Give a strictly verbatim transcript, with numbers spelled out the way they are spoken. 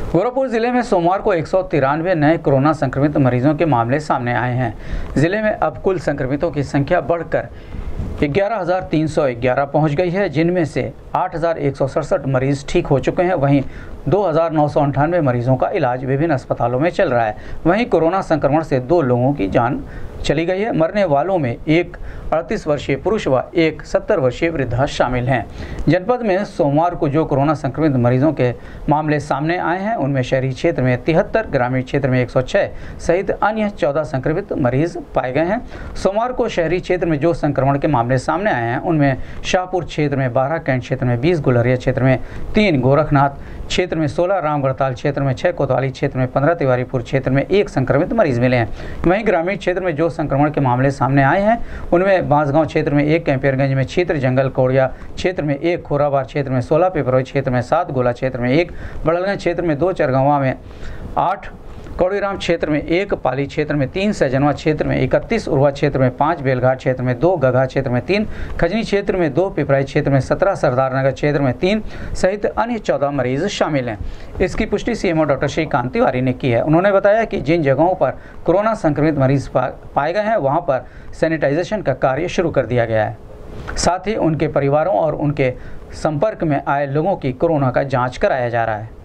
गोरखपुर जिले में सोमवार को एक सौ तिरानवे नए कोरोना संक्रमित मरीजों के मामले सामने आए हैं। जिले में अब कुल संक्रमितों की संख्या बढ़कर ग्यारह हज़ार तीन सौ ग्यारह पहुँच गई है, जिनमें से आठ हज़ार एक सौ सड़सठ मरीज ठीक हो चुके हैं। वहीं दो हज़ार नौ सौ अंठानवे मरीजों का इलाज विभिन्न अस्पतालों में चल रहा है। वहीं कोरोना संक्रमण से दो लोगों की जान चली गई है। मरने वालों में एक अड़तीस वर्षीय पुरुष व एक सत्तर वर्षीय वृद्धा शामिल हैं। जनपद में सोमवार को जो कोरोना संक्रमित मरीजों के मामले सामने आए हैं, उनमें शहरी क्षेत्र में तिहत्तर, ग्रामीण क्षेत्र में एक सौ छह सहित अन्य चौदह संक्रमित मरीज पाए गए हैं। सोमवार को शहरी क्षेत्र में जो संक्रमण के मामले सामने आए हैं, उनमें शाहपुर क्षेत्र में बारह, कैंट क्षेत्र में बीस, गुलरिया क्षेत्र में तीन, गोरखनाथ क्षेत्र में सोलह, रामगढ़ताल क्षेत्र में छह, कोतवाली क्षेत्र में पंद्रह, तिवारीपुर क्षेत्र में एक संक्रमित मरीज मिले हैं। वहीं ग्रामीण क्षेत्र में जो संक्रमण के मामले सामने आए हैं, उनमें बांसगांव क्षेत्र में एक, कैंपियरगंज में छित्र, जंगल कौड़िया क्षेत्र में एक, खोराबार क्षेत्र में सोलह, पिपरोई क्षेत्र में सात, गोला क्षेत्र में एक, बड़लगंज क्षेत्र में दो, चरगंवा में आठ, कौड़ीराम क्षेत्र में एक, पाली क्षेत्र में तीन, सैजनवा क्षेत्र में इकतीस, उरवा क्षेत्र में पाँच, बेलघाट क्षेत्र में दो, गघा क्षेत्र में तीन, खजनी क्षेत्र में दो, पिपराई क्षेत्र में सत्रह, सरदारनगर क्षेत्र में तीन सहित अन्य चौदह मरीज शामिल हैं। इसकी पुष्टि सीएमओ डॉक्टर श्रीकांत तिवारी ने की है। उन्होंने बताया कि जिन जगहों पर कोरोना संक्रमित मरीज पाए गए हैं, वहाँ पर सैनिटाइजेशन का कार्य शुरू कर दिया गया है। साथ ही उनके परिवारों और उनके संपर्क में आए लोगों की कोरोना का जाँच कराया जा रहा है।